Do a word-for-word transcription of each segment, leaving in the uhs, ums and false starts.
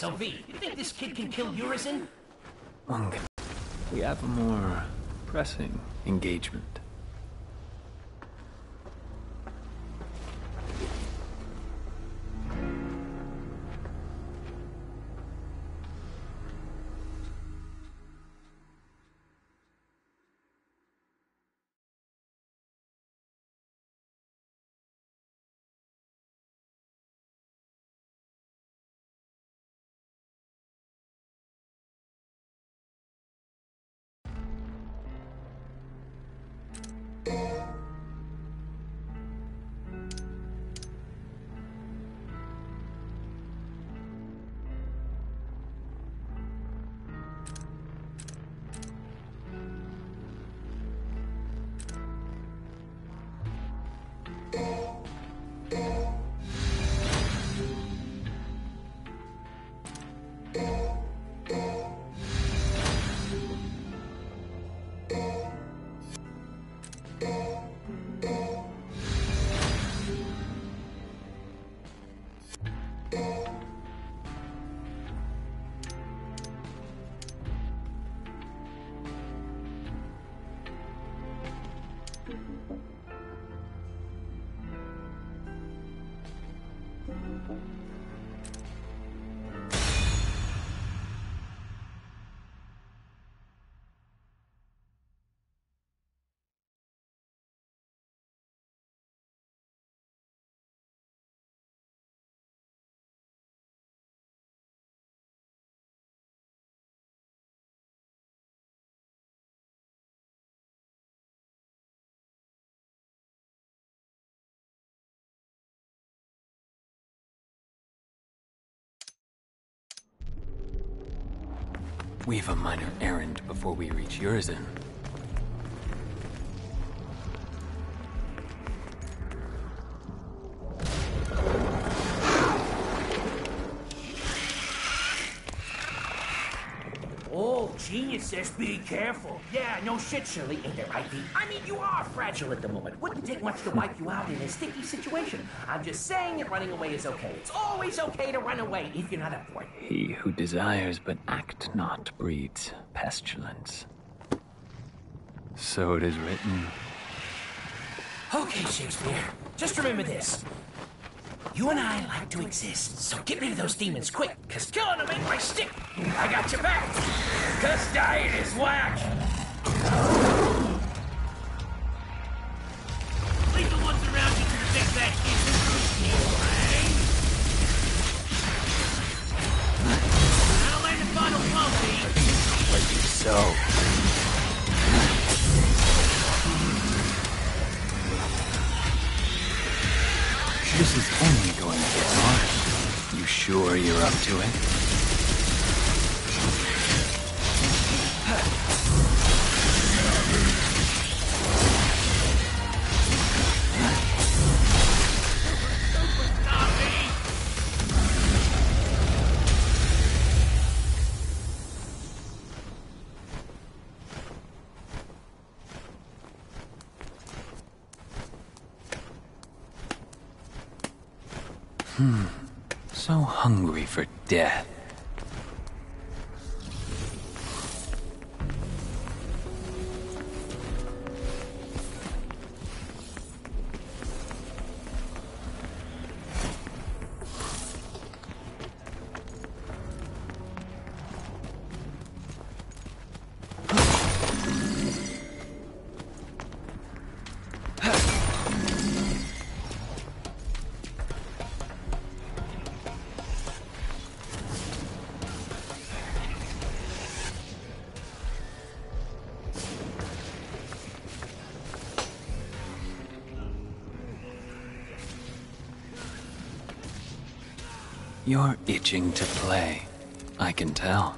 So V, you think this kid can kill Urizen? Ungan, we have a more pressing engagement. We've a minor errand before we reach Urizen. Oh, geniuses, be careful. Yeah, no shit, Shirley, ain't that right, V? I mean, you are fragile at the moment. Wouldn't take much to wipe you out in a sticky situation. I'm just saying that running away is okay. It's always okay to run away if you're not up for it. He who desires but act not breeds pestilence. So it is written. Okay, Shakespeare, just remember this. You and I like to exist, so get rid of those demons quick, cause killing them ain't my stick. I got your back, cause dying is whack. Leave the ones around you to fix that right? I'll land the final blow, V. Like you so. This is only going to get harder. You sure you're up to it? Hmm. So hungry for death. You're itching to play. I can tell.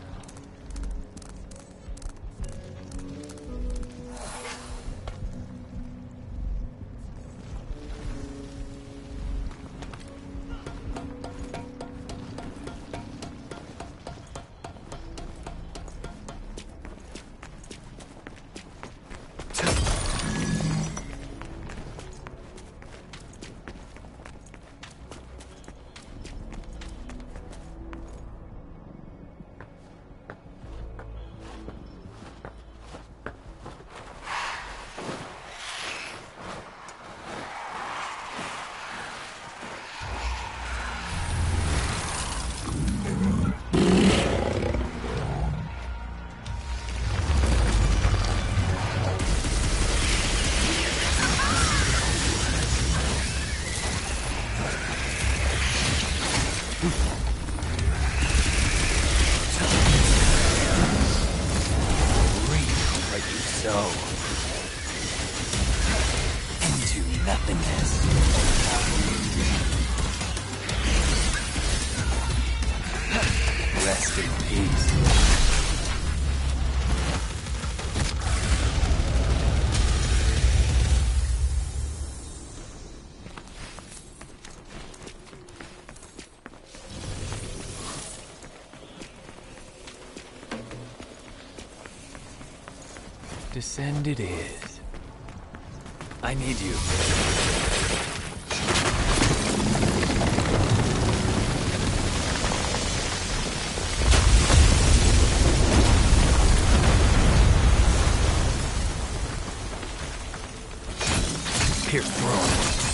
nothingness. Rest in peace. Descend it is. I need you. Here, throw it.